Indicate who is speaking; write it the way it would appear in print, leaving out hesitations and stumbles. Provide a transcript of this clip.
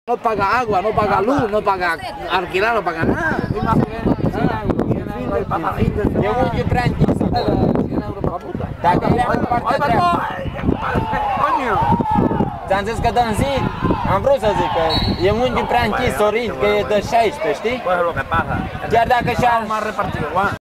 Speaker 1: No paga agua, no paga luz, no paga alquilar, no paga nada.
Speaker 2: E unde prea închis acolo. Dacă vrem în partea dreaptă. Ți-am zis că dăm zid. Am vrut să zic că e unde prea închis, Sorin, că e de 16, știi? Chiar dacă și-ar